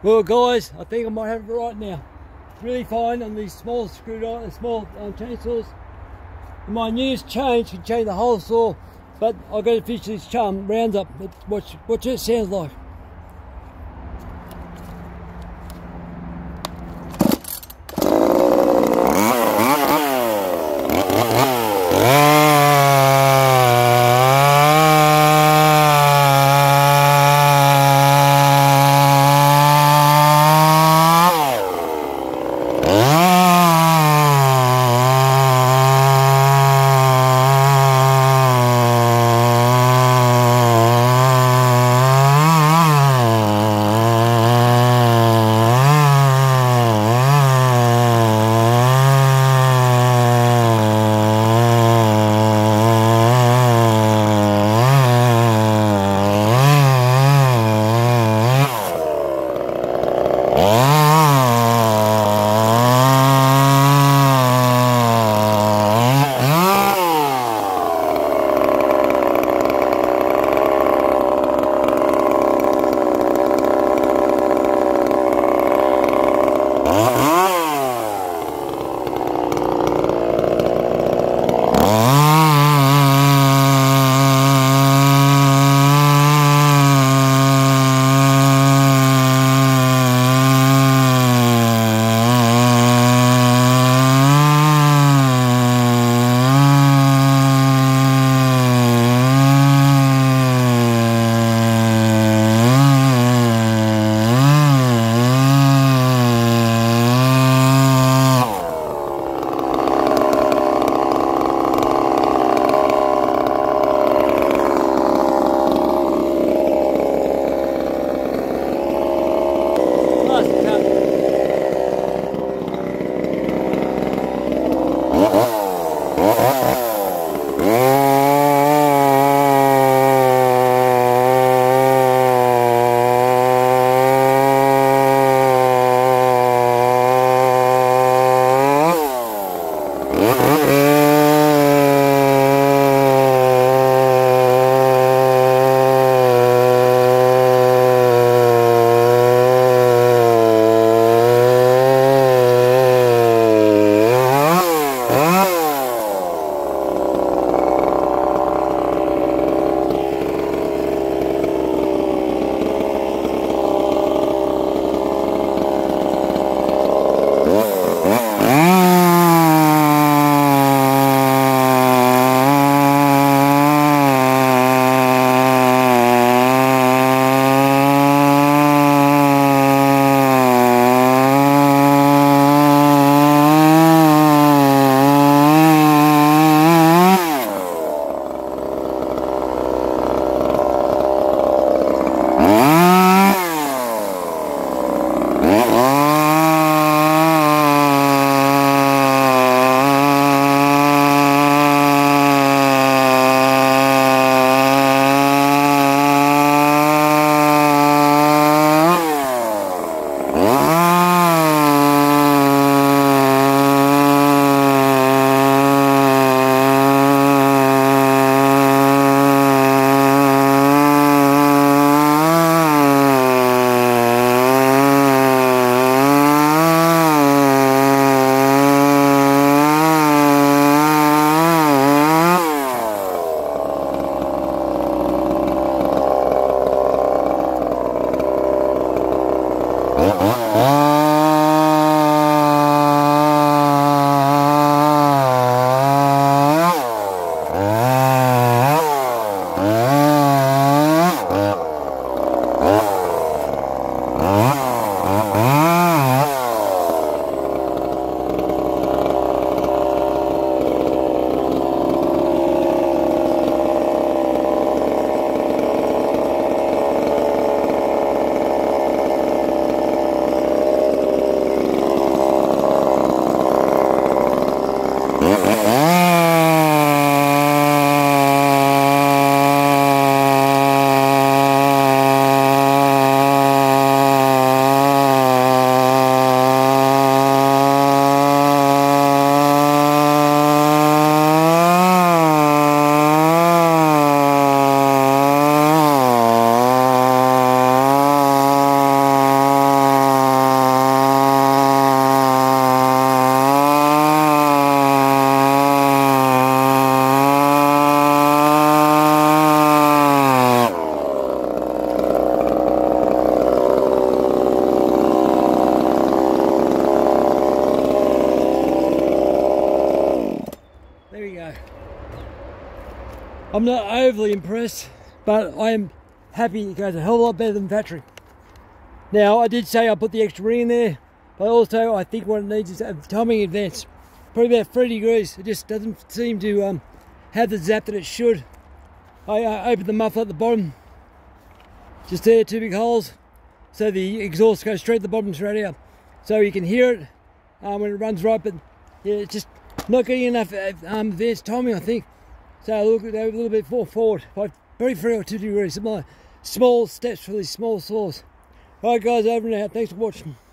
Well guys, I think I might have it right now. Really fine on these small screwdrivers, small chainsaws. My newest change can change the whole saw, but I've got to finish this chum rounds up. Watch it sounds like. I'm not overly impressed, but I am happy it goes a hell of a lot better than factory. Now, I did say I put the extra ring in there, but also I think what it needs is a timing advance. Probably about 3 degrees. It just doesn't seem to have the zap that it should. I opened the muffler at the bottom, just there, 2 big holes, so the exhaust goes straight to the bottom, straight out. So you can hear it when it runs right, but yeah, it's just not getting enough advanced timing, I think. So I look a little bit more forward, like probably 3 or 2 degrees, something like small steps for these small saws. Alright guys, over and out. Thanks for watching.